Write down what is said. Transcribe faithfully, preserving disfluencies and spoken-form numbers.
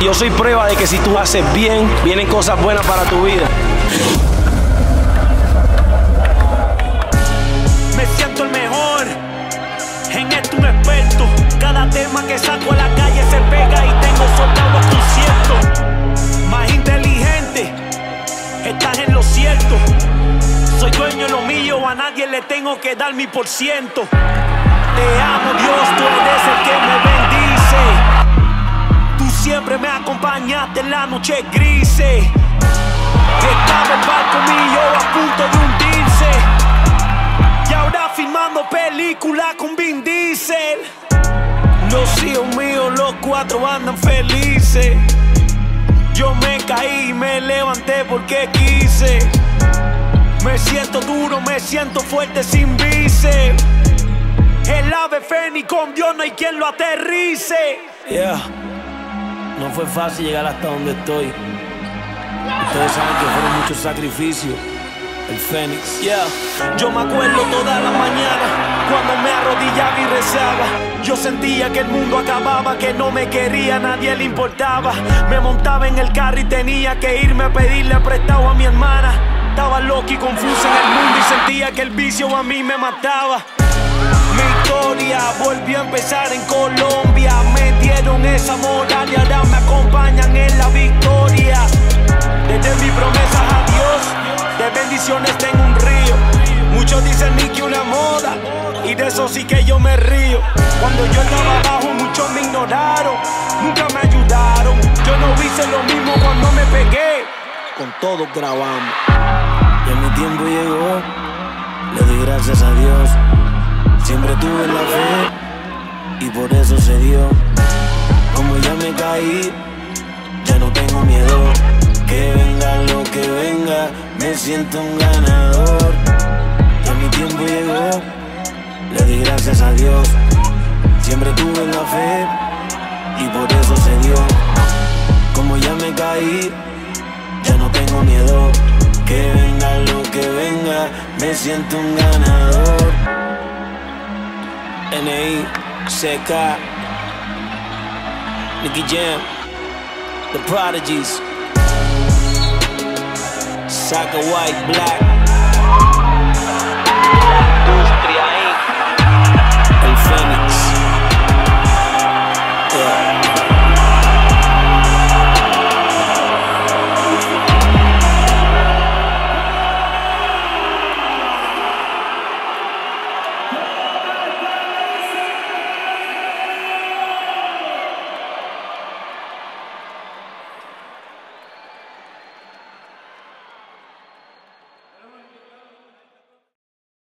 yo soy prueba de que si tú haces bien, vienen cosas buenas para tu vida. Me siento el mejor, en esto un experto. Cada tema que saco a la calle se pega y tengo soldado a concierto. Más inteligente, estás en lo cierto. Soy dueño de lo mío, a nadie le tengo que dar mi por ciento. Te amo, Dios, tú eres el que me bendice. Tú siempre me acompañaste en la noche grises. Estaba el barco mío a punto de hundirse, y ahora filmando película con Vin Diesel. Los hijos míos, los cuatro andan felices. Yo me caí y me levanté porque quise. Me siento duro, me siento fuerte sin bíceps. El ave fénix con Dios no hay quien lo aterrice. Yeah, no fue fácil llegar hasta donde estoy. Ustedes saben que fueron muchos sacrificios. El Fénix. Yeah. Yo me acuerdo toda la mañana cuando me arrodillaba y rezaba. Yo sentía que el mundo acababa, que no me quería, nadie le importaba. Me montaba en el carro y tenía que irme a pedirle prestado a mi hermana. Estaba loco y confuso en el mundo y sentía que el vicio a mí me mataba. Mi historia volvió a empezar en Colombia. Me dieron esa moral y ahora me acompañan en la victoria. Desde mis promesas a Dios, de bendiciones tengo un río. Muchos dicen ni que una moda, y de eso sí que yo me río. Cuando yo estaba abajo muchos me ignoraron, nunca me ayudaron. Yo no hice lo mismo cuando me pegué. Con todos grabamos. Ya mi tiempo llegó, le doy gracias a Dios. Siempre tuve la fe y por eso se dio. Como ya me caí, ya no tengo miedo. Que venga lo que venga, me siento un ganador. Ya mi tiempo llegó, le doy gracias a Dios. Siempre tuve la fe y por eso se dio. Como ya me caí, ya no tengo miedo. Que venga lo que venga, me siento un ganador. N I C K, Nicky Jam, The Prodigies, Saka White Black.